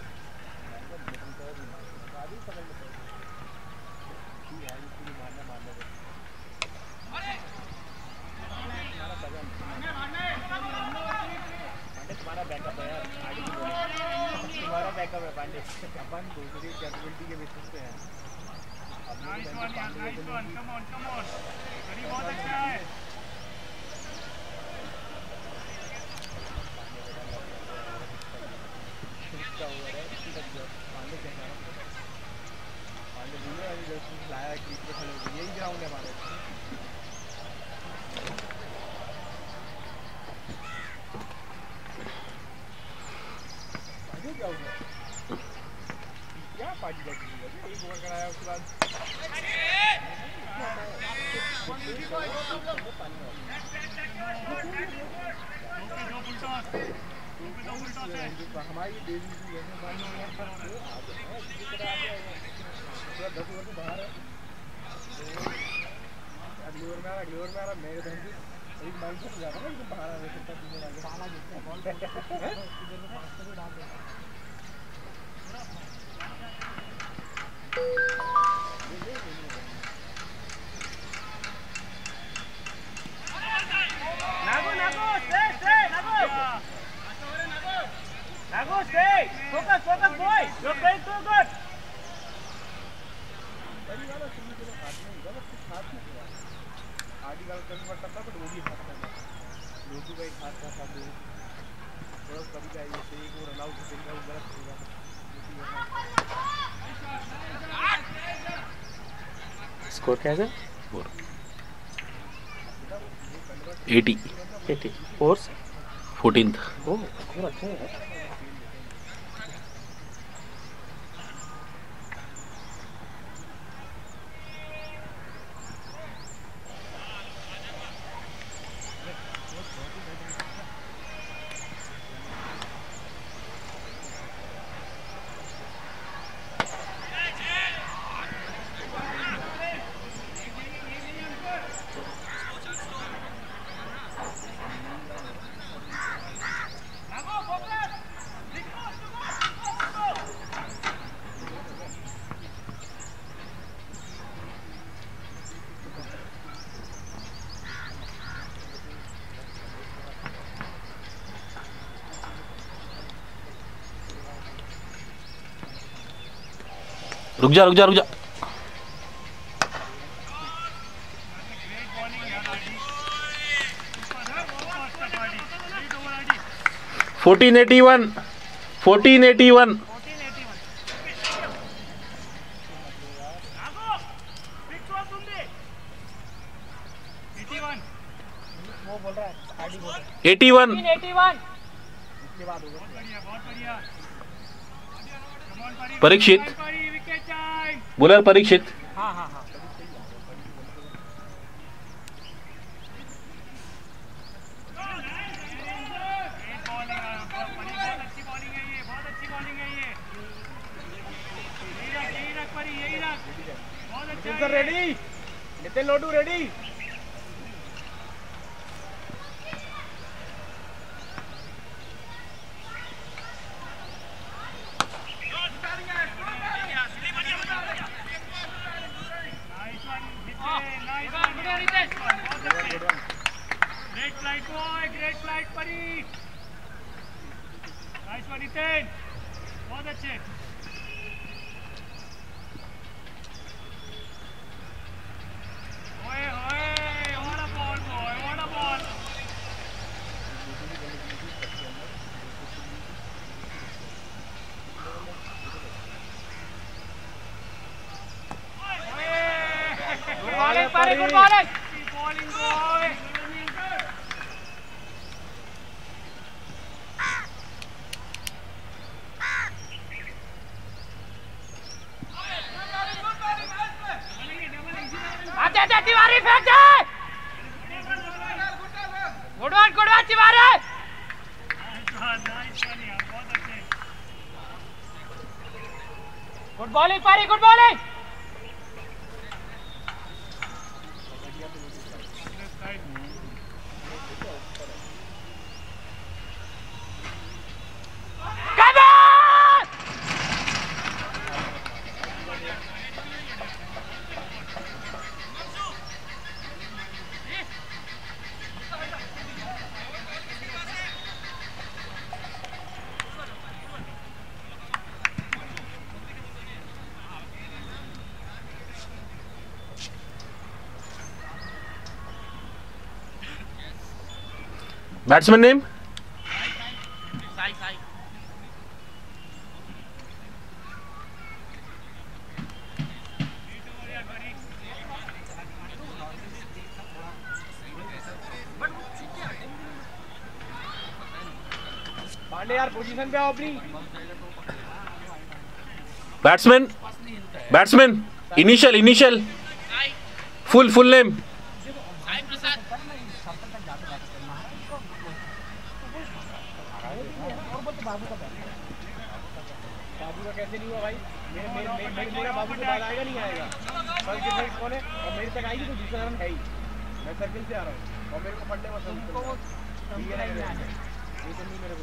D: आदि पकड़ लेते यार पूरी मारना मारने दे तुम्हारा बैकअप है यार आगे तुम्हारा बैकअप है पांडे अपन दूसरी कैपेबिलिटी के बेसिस पे है अब
E: नाइस वन यार, nice one, come on come on, अरे बहुत अच्छा है।
D: इसका ओवर है, इसी तक पांडे क्या कह रहा हूँ, पांडे बोले अभी जस्ट लाया क्रीज पे खड़े हो गए, यही ग्राउंड है हमारे। पांडे क्या हो गया, क्या पार्टी करती है, एक ओवर कराया उसके बाद
E: दो बुलटॉस, दो बुलटॉस है।
D: हमारी डेली की है पानी में पर इसी तरह आ जाएगा, पूरा दस ओवर से बाहर है, अगली ओवर में आ रहा, अगली ओवर में आ रहा, मेरे बहन की एक माइल से जा रहा है ना, बाहर आ रहा है, कितना पीने लगे साला जितना बॉल इधर में पास कर डाल देता
F: Nago, Nago, stay, stay, Nago. Nago, stay. Focus, focus, boy. You're playing too good.
D: पहली वाला सुनने के लिए हाथ में गलत कुछ हाथ में हुआ, आगे गलत करने पड़ता था, बट वो भी हाथ में लोगों का एक हाथ का था, तो बस कभी का ये से एक और रन आउट से गलत गलत हो गया,
A: स्कोर क्या है? Eighty
G: eighty fours
A: fourteenth.
G: ओह स्कोर अच्छा है।
A: रुक जा रुक जा रुक जा। Fourteen eighty one fourteen eighty one
F: वो बोल रहा है आरडी बोल रहा है
A: एटी वन
F: एटी वन
D: इसके बाद होगा
A: परीक्षित बोलर परीक्षित।
F: हाँ हाँ हाँ
D: नितिन रेडी, नितिन लोटू ready.
E: Great flight boy, great flight Pari, nice one Nitin, बहुत अच्छे। ओए ओए, what a ball boy, what a ball।
F: Good bowling Pari, good bowling
E: bowling boy.
F: आते आते तिवारी फेंक दे। Good one good one Tiwari. Good bowling Pari, good bowling.
A: Batsman name?
G: Pandey यार position पे आओ अपनी।
A: Batsman batsman initial initial full full name?
G: बाबू का कैसे नहीं हुआ भाई? मेरे मेरे मेरे मेरा बाबू के बाद आएगा नहीं आएगा? फर्स्ट डिफेंस कौन है? और मेरे तक आएगी तो दूसरा रन है ही। मैं सर्किल से आ रहा हूँ और मेरे को फटने मत दो। ये नहीं मेरे को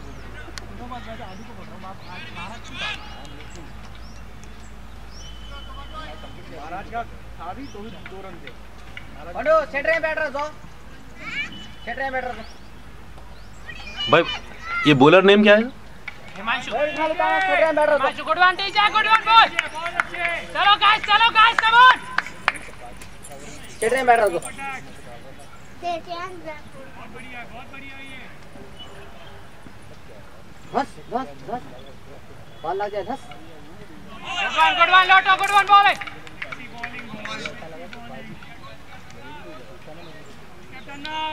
G: महाराज का था भी दो दो रन थे।
B: पंडू सेट रहे बैठ रहा दो सेट रहे बैठ रहा
A: भाई ये बॉलर नेम क्या है?
F: Himanshu Himanshu good one teacher good one ball चलो गाइस चलो गाइस कम ऑन
B: सेट रहे बैठ रहा दो
E: बहुत बढ़िया बहुत बढ़िया ये
B: बस बस बस बॉल लग जाए दस
F: गुड वन गुड वन लौटो गुड वन बॉल है
E: कैप्टन ना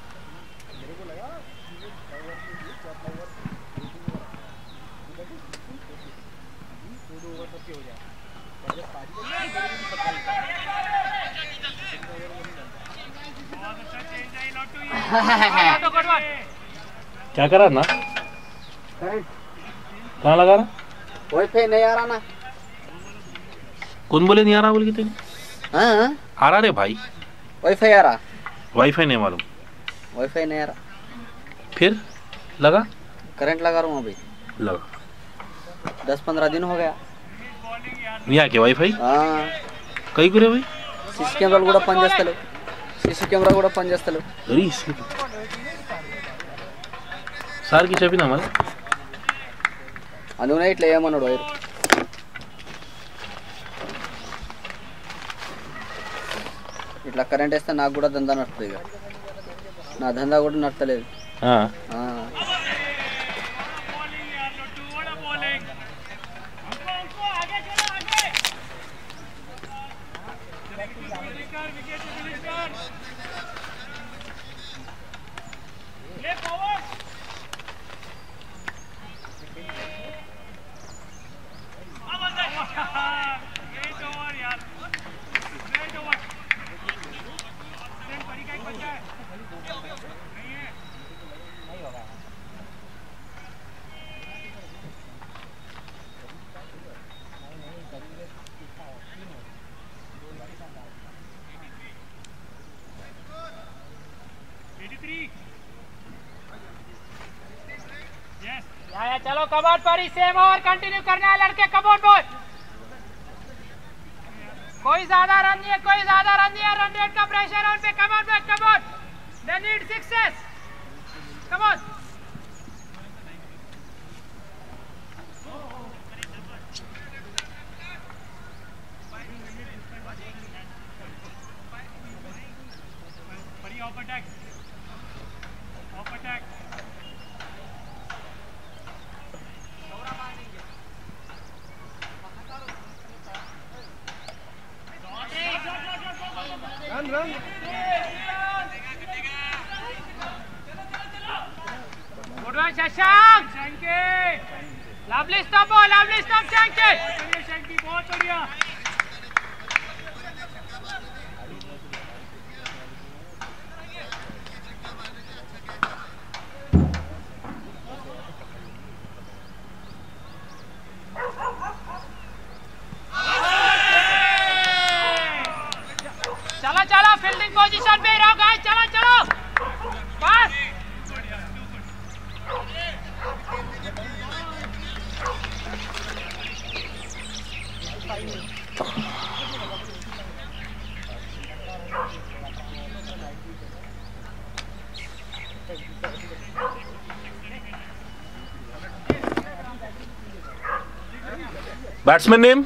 E: बहुत अच्छा चेंज है लौटो ये
F: लौटो गुड वन
A: क्या करा ना?
B: करंट
A: कहाँ लगा रहा?
B: वाईफाई नहीं आ रहा ना।
A: कौन बोले नहीं आ रहा बोल के तेरे?
B: हाँ
A: आ रहा रे भाई।
B: वाईफाई आ रहा
A: वाईफाई नहीं मालूम।
B: वाईफाई नहीं आ रहा
A: फिर लगा?
B: करंट लगा रहा हूँ अभी
A: लगा।
B: दस पंद्रह दिन हो गया।
A: यहाँ के वाईफाई
B: हाँ
A: कई करे भाई?
B: सीसी कैमरा కూడా పనిచేస్తలేవు सीसी कैमरा కూడా పనిచేస్తలేవు
A: अरे इसके సార్ కి చెప్పినా మరి
B: అందునే ఇట్లా ఏమన్నాడు వైర్ ఇట్లా కరెంట్ వేస్తే నాకు కూడా దందా నడుస్తుంది ఇక నా దందా కూడా నడతలేదు
A: ఆ
B: ఆ
F: या चलो कबोर्ड पर ही सेम ओवर कंटिन्यू करना है लड़के कबोर्ड बॉय कोई ज्यादा रन नहीं है कोई ज्यादा रन नहीं है रन रेट का प्रेशर है उन पे कबोर्ड बैक कबोर्ड दे नीड सिक्सेस कम ऑन
E: बढ़िया off attack off attack
G: run run
F: good one Shashank
E: शंके
F: लवली स्टॉप हो लवली स्टॉप शंके
E: बढ़िया शंकी बहुत बढ़िया
F: चलो चलो फील्डिंग पोजीशन पे रहो गाइस चलो चलो बस
A: बैट्समैन नेम?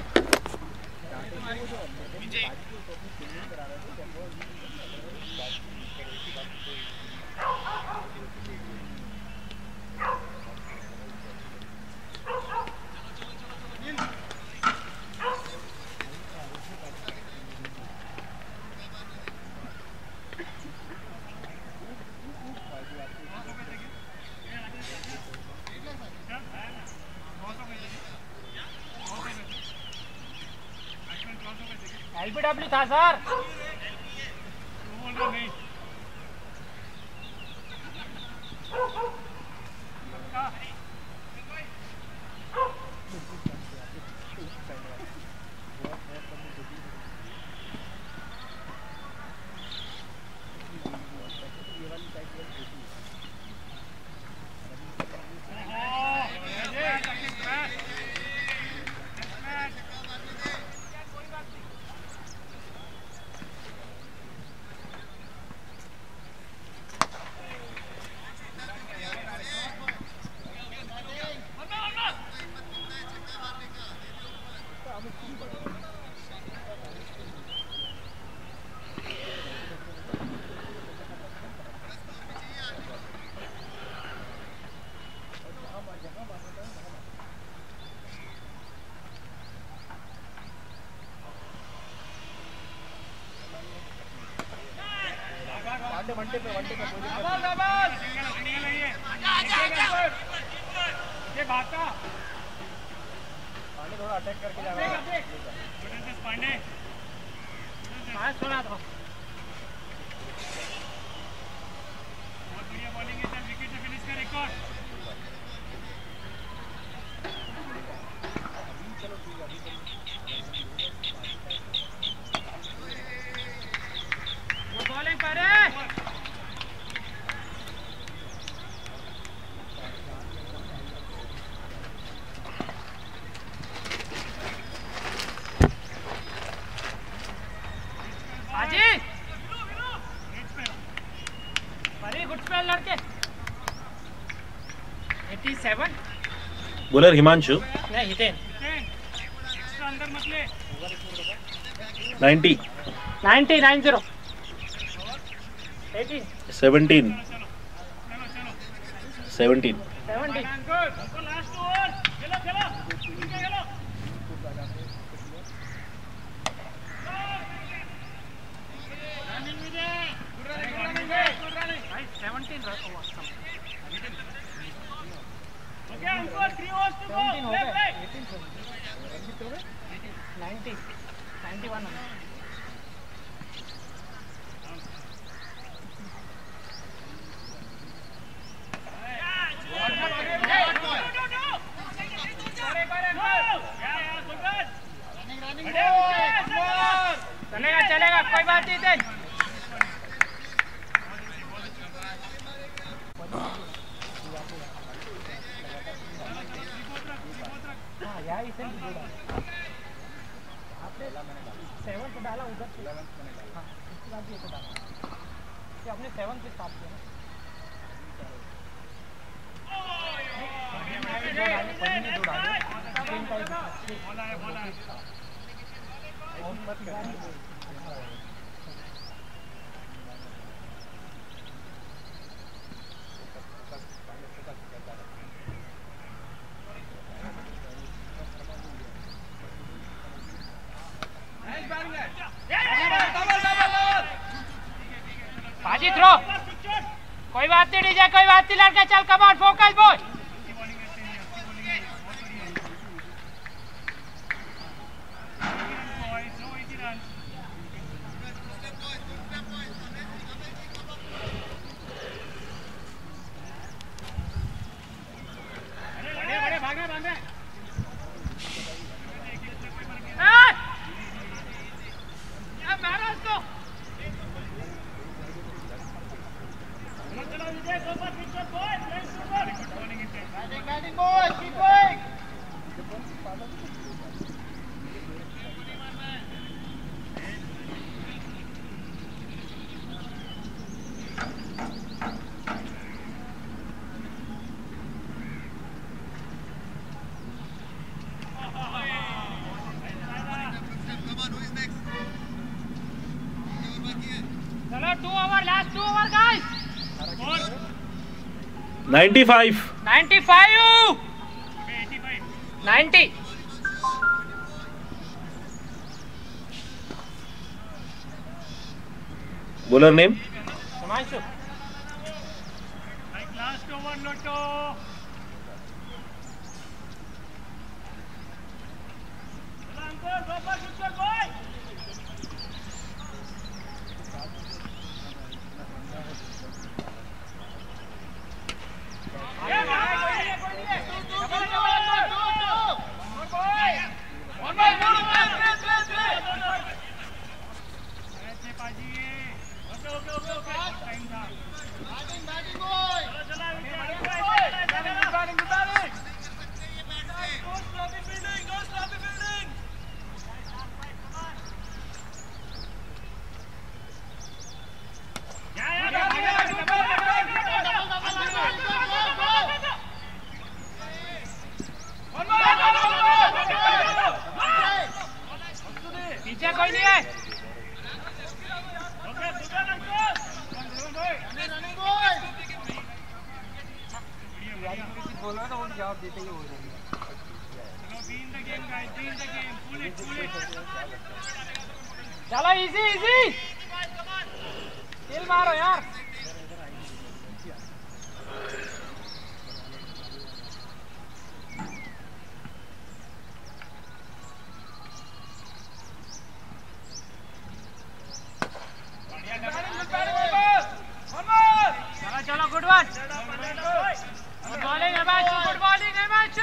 F: जीपीडब्ल्यू था सर।
E: बोल रहा नहीं
G: वनटे पे वनटे पे कोई
E: डबल डबल सिंगल है ये ये भागता
G: पांडे थोड़ा अटैक करके जा रहा है।
E: पांडे
F: हाँ सुना दो।
E: बहुत बढ़िया बॉलिंग है, चल विकेट से फिनिश कर एक और।
F: बॉलिंग पर है। आजी अरे गुड स्पेल लड़के। सत्तासी
A: बॉलर हिमांशु
F: नहीं हितेन
E: एक्स्ट्रा अंदर मत ले।
A: Ninety
F: ninety nine zero eighty
A: seventeen
E: चलो चलो चलो
A: seventeen
F: seventy
E: good last over खेलो खेलो खेलो
F: seventeen
E: okay Ankur three overs to go play play
F: ninety ninety one चलेगा चलेगा कोई बात नहीं थे। हाँ यार इसे आपने सेवन पे डाला उधर से। हाँ इसके बाद ये तो डाला कि आपने सेवन पे स्टार्ट किया बाजी थ्रो कोई बात नहीं डीजे कोई बात नहीं लड़के चल come on focus boy.
A: Ninety five
F: ninety five ninety
A: bowler name
F: Himanshu
E: last over लोटो Ankur go for fifty boy बाजी है। Okay okay okay okay time था।
F: बैटिंग बैटिंग बॉय
E: चलो चला
G: बैटिंग बैटिंग
E: या या
F: पीछे कोई नहीं है।
E: Okay super uncle
F: running boy
G: बोल रहा था वो जवाब देते ही हो जाएगा।
E: चलो be in the game guys, be in the game, pull it pull it.
F: चलो इजी इजी किल मारो यार। चलो चलो गुड वन। गुड बॉलिंग है मैच, गुड बॉलिंग है मैच।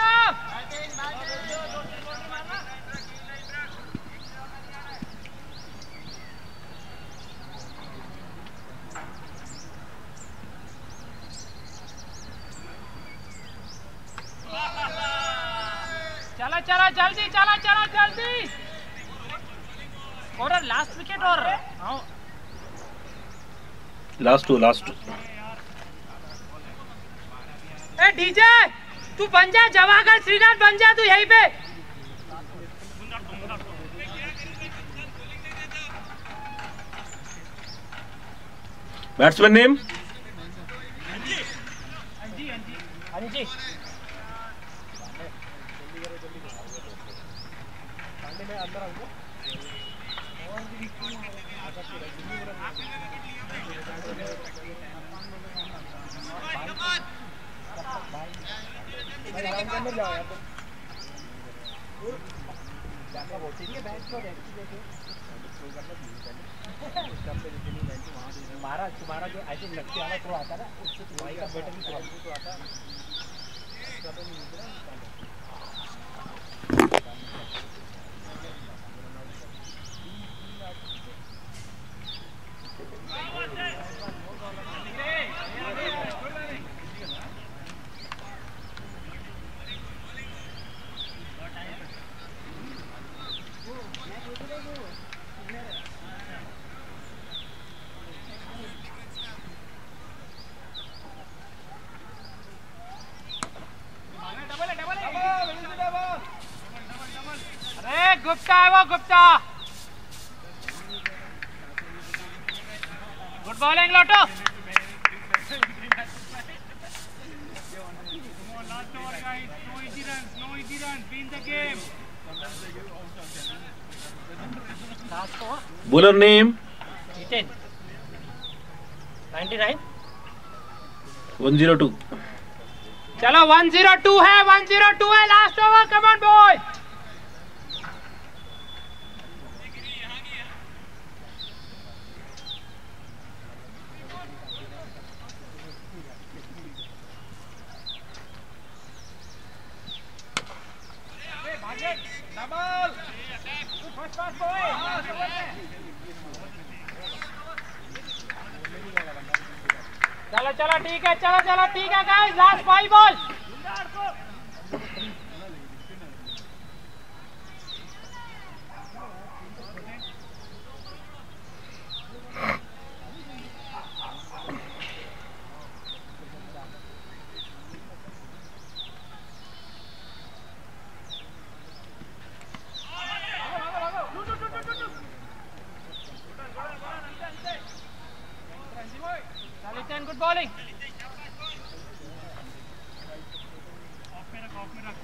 F: चलो चलो जल्दी, चलो चलो जल्दी। और लास्ट विकेट और हाँ
A: लास्ट टू लास्ट टू।
F: ए डीजे तू बन जा, जवाहर श्रीनाथ बन जा तू यहीं पे।
A: बैट्समैन नेम
F: अंजी।
G: मैं अंदर आऊंगा अंदर जाओ यार। जाकर होती है बैच को तुम्हारा तुम्हारा जो ऐसे लगते वाला थ्रो आता ना, उससे तुम्हारी का बेटर भी थ्रो आता।
F: अरे गुप्ता है वो, गुप्ता। गुड बॉलिंग लोटो।
E: Last over guys, no easy runs, no easy runs, be in the game.
A: Bowler name
F: निन्यानवे
A: वन जीरो टू।
F: चलो वन जीरो टू है, वन जीरो टू है last over. Come on boy. चलो चलो ठीक है, चलो चलो ठीक है guys, last five ball. Good bowling.
E: Off में रख, off में रख।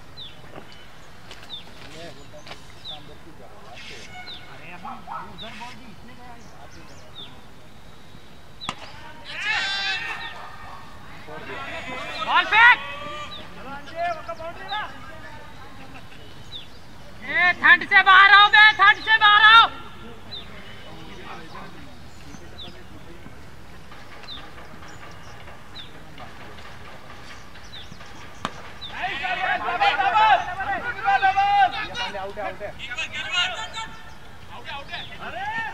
F: अरे अभी उधर बॉल भी इसने गया। बॉल फेंक। ए ठंड से बाहर आओ बे, ठंड से बाहर आओ।
G: आउट है आउट है।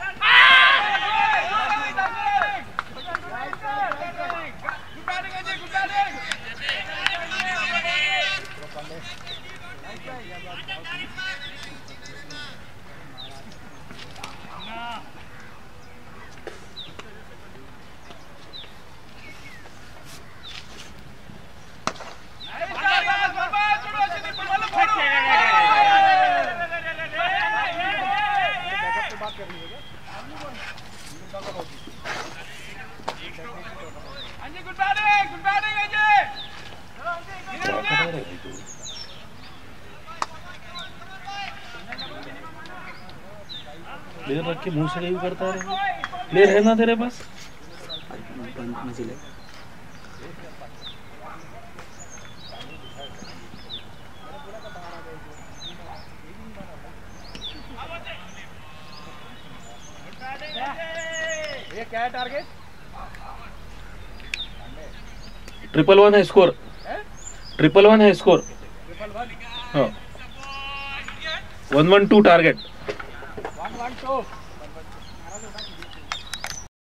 A: के मुंह से कहीं करता रहे, प्लेयर है ना तेरे पास?
B: मजे ले
G: ये क्या है टारगेट?
A: ट्रिपल वन है स्कोर, ट्रिपल वन है स्कोर।
G: ट्रिपल वन
A: हाँ one one two target.
G: One one to